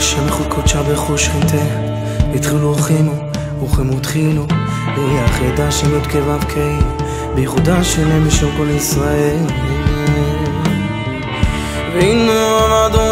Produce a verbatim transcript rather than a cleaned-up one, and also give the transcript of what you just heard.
לשם יחוד קודשא בריך ושכינתיה, בדחילו ורחימו, ורחימו בדחילו, ליחד השם יוד כו' כ', ביחודא שלם בשם כל ישראל. והנה עמדו